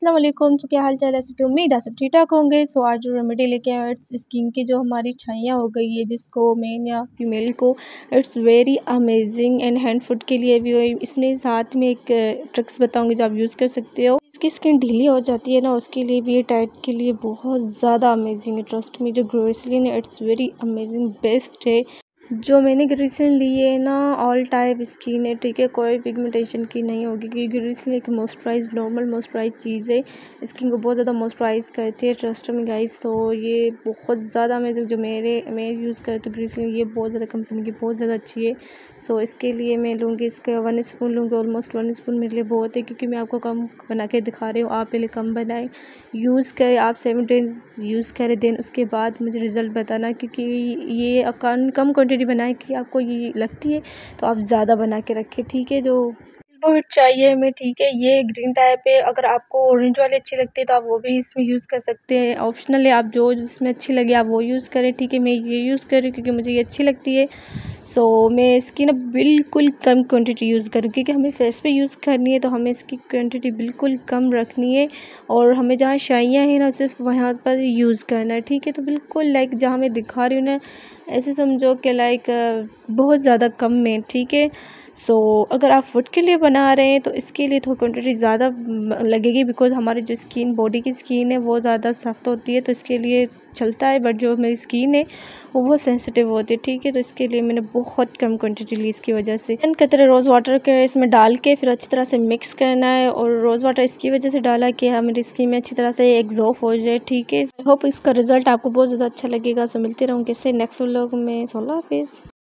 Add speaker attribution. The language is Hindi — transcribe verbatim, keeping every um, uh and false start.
Speaker 1: अस्सलाम वालेकुम। तो क्या हाल चाल है सबकी, उम्मीद है सब ठीक ठाक होंगे। सो आज जो रेमेडी लेके आए इट्स स्किन की जो हमारी छाइयाँ हो गई है, जिसको मेन या फीमेल को it's very amazing and hand foot के लिए भी हो। इसमें साथ में एक ट्रिक्स बताऊंगी जो आप यूज़ कर सकते हो। इसकी स्किन ढीली हो जाती है ना, उसके लिए भी ये टाइट के लिए बहुत ज़्यादा अमेजिंग है। ट्रस्ट में जो ग्लिसरीन है इट्स वेरी अमेजिंग बेस्ट है। जो मैंने ग्लिसरीन ली है ना, ऑल टाइप स्किन है, ठीक है, कोई पिगमेंटेशन की नहीं होगी, क्योंकि ग्लिसरीन एक मॉइस्चराइज नॉर्मल मॉइस्चराइज चीज़ है, स्किन को बहुत ज़्यादा मॉइस्चराइज करती है। ट्रस्ट में गाइस, तो ये बहुत ज़्यादा अमेजिंग जो मेरे मैं यूज़ करती हूँ ग्लिसरीन, ये बहुत ज़्यादा कंपनी की बहुत ज़्यादा अच्छी है। सो इसके लिए मैं लूँगी, इसका वन स्पून लूँगी, ऑलमोस्ट वन स्पून मेरे लिए बहुत है, क्योंकि मैं आपको कम बना के दिखा रही हूँ। आप पहले कम बनाएं, यूज़ करें, आप सेवन डेज यूज़ करें, देन उसके बाद मुझे रिज़ल्ट बताना, क्योंकि ये कम कम क्वांटिटी बनाएं कि आपको ये लगती है तो आप ज़्यादा बना के रखें, ठीक है। जो हिट चाहिए हमें, ठीक है, ये ग्रीन टाइप है। अगर आपको ऑरेंज वाली अच्छी लगती है तो आप वो भी इसमें यूज़ कर सकते हैं, ऑप्शनल है, आप जो जिसमें अच्छी लगे आप वो यूज़ करें, ठीक है। मैं ये यूज़ कर रही हूँ क्योंकि मुझे ये अच्छी लगती है। सो so, मैं इसकी ना बिल्कुल कम क्वांटिटी यूज़ करूँ, क्योंकि हमें फेस पे यूज़ करनी है, तो हमें इसकी क्वांटिटी बिल्कुल कम रखनी है, और हमें जहाँ शाइयाँ हैं ना सिर्फ वहाँ पर यूज़ करना है, ठीक है। तो बिल्कुल लाइक जहाँ मैं दिखा रही हूँ ना, ऐसे समझो कि लाइक बहुत ज़्यादा कम में, ठीक है। सो so, अगर आप फुट के लिए बना रहे हैं तो इसके लिए थोड़ी क्वांटिटी ज़्यादा लगेगी, बिकॉज हमारी जो स्किन बॉडी की स्किन है वो ज़्यादा सख्त होती है, तो इसके लिए चलता है। बट जो मेरी स्किन है वो बहुत सेंसिटिव होती है, ठीक है। तो इसके लिए मैंने बहुत कम क्वांटिटी ली इसकी वजह से। एंड कतरे रोज़ वाटर के इसमें डाल के फिर अच्छी तरह से मिक्स करना है, और रोज़ वाटर इसकी वजह से डाला कि हाँ मेरी स्किन में अच्छी तरह से एग्जॉफ हो जाए, ठीक है। आई होप इसका रिजल्ट आपको बहुत ज़्यादा अच्छा लगेगा। सो मिलते रहूँगी इससे नेक्स्ट व्लॉग में। सो अल्लाह हाफिज़।